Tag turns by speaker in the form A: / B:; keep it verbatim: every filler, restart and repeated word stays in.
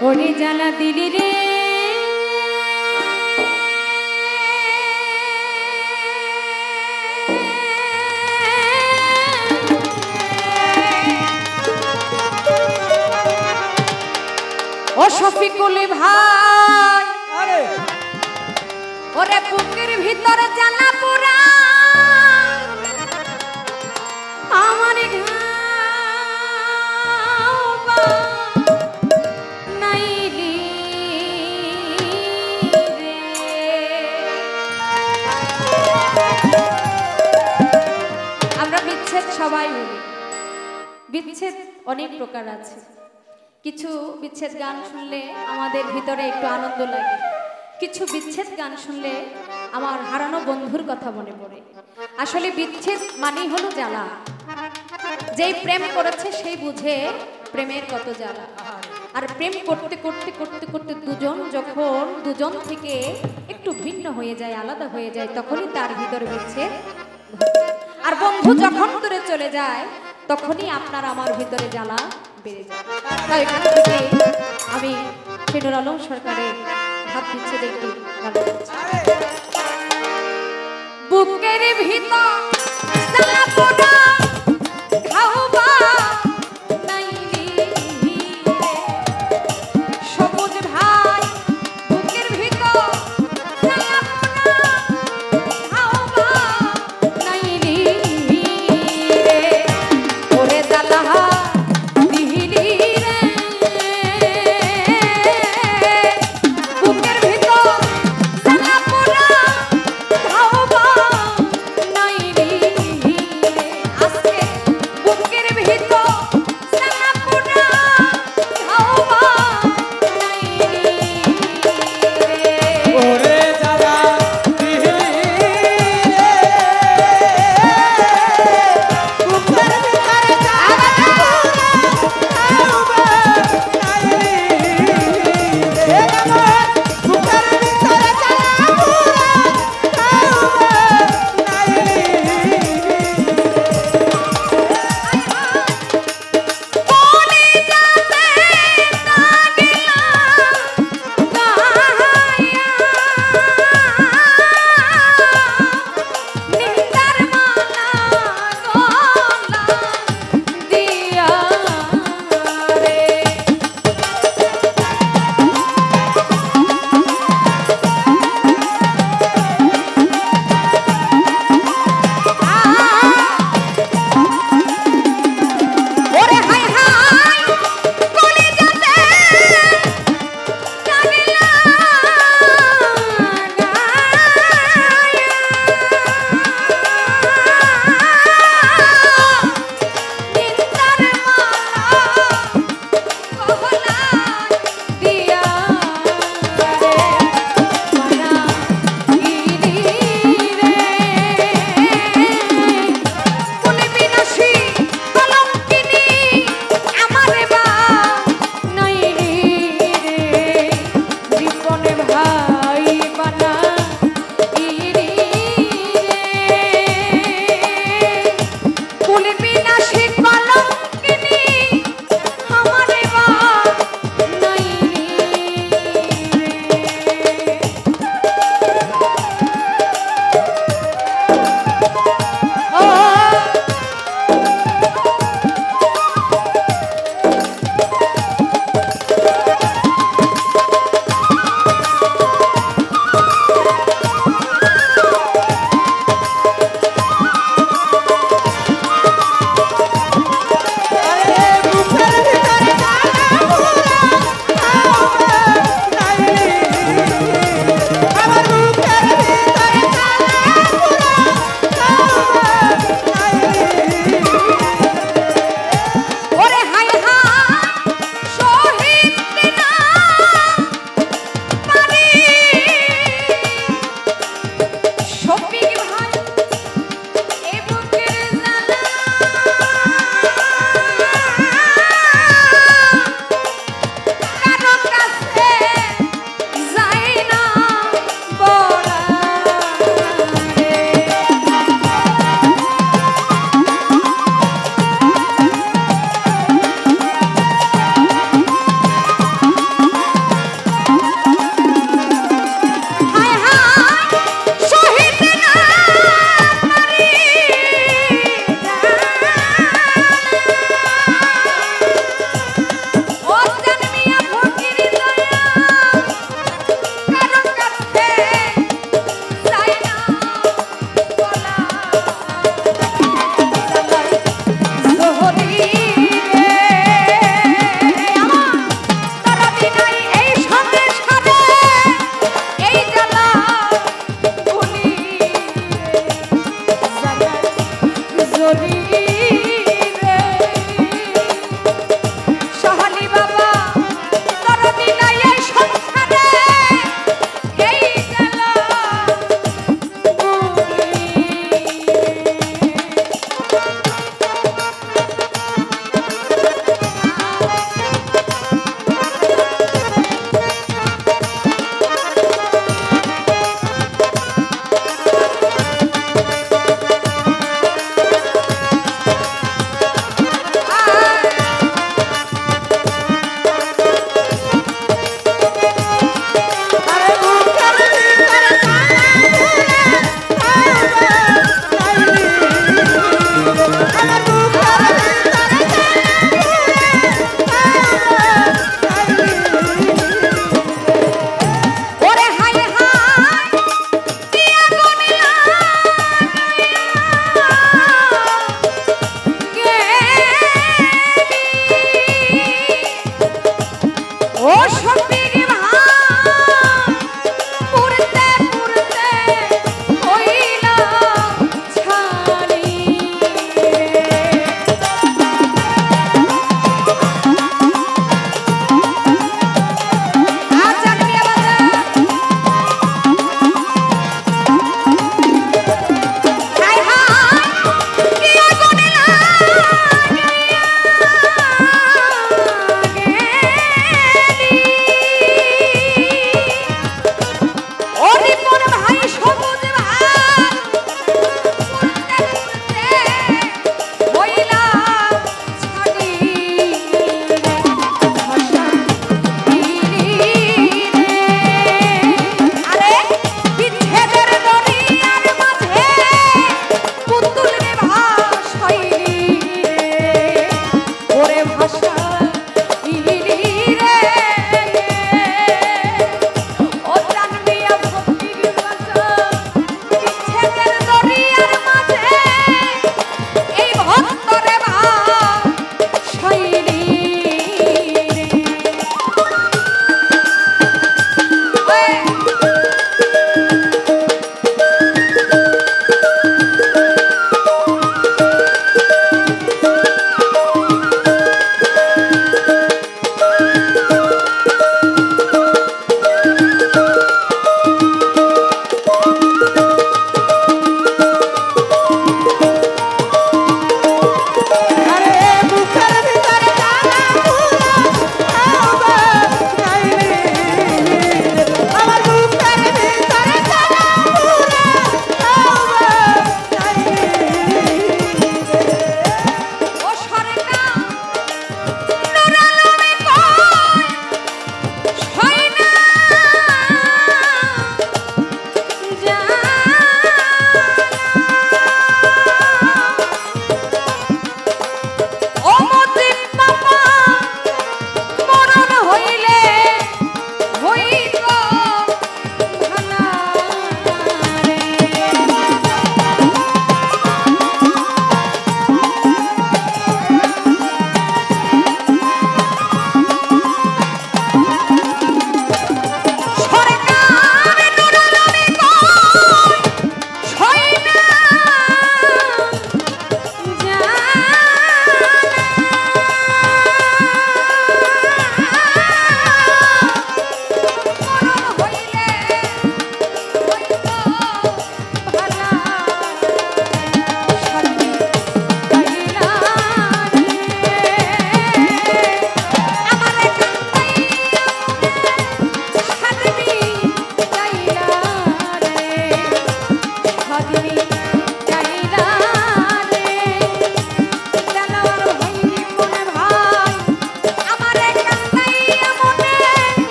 A: ওরে জ্বালা দিলি রে ও শফিকুল ভাই আরে ওরে বুকের ভিতরে জ্বালা পুরা আমার ঘাওবা নাইলি রে আমরা বিচ্ছেদ সবাই বলি বিচ্ছেদ অনেক প্রকার আছে কিছু বিচ্ছেদ গান শুনলে আমাদের ভিতরে একটু আনন্দ লাগে কিছু বিচ্ছেদ গান শুনলে আমার হারানো বন্ধুর কথা মনে পড়ে আসলে বিচ্ছেদ মানেই হলো জ্বালা যেই প্রেম করেছে সেই বুঝে প্রেমের কত জ্বালা আর প্রেম করতে করতে করতে করতে দুজন যখন দুজন থেকে একটু ভিন্ন হয়ে যায় আলাদা হয়ে যায় তখনই তার ভিতরে বিচ্ছেদ আর বন্ধু যখন দূরে চলে যায় তখনই আপনার আমার ভিতরে জ্বালা বেড়ে যায় তাই এখান থেকে আমি শেনুর আলম সরকারের ভাব বিচ্ছেদ একটু বুকের ভিতর জ্বালা পোড়া ঘাওবা নাইলি রে সবুজ ভাই বুকের ভিতর জ্বালা পোড়া ঘাওবা নাইলি রে ওরে জ্বালা নাই এই সংসারে এই জ্বালা ভুলি জলি রে সহালি বাবা দরদি নাই এই সংসারে এই জ্বালা ভুলি ও সত্যি